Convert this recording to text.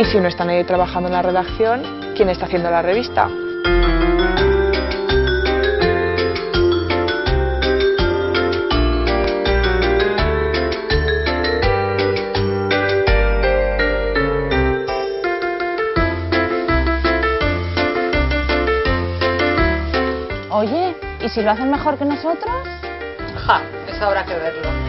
si no está nadie trabajando en la redacción, ¿quién está haciendo la revista? Oye, ¿y si lo hacen mejor que nosotros? Ja, eso habrá que verlo.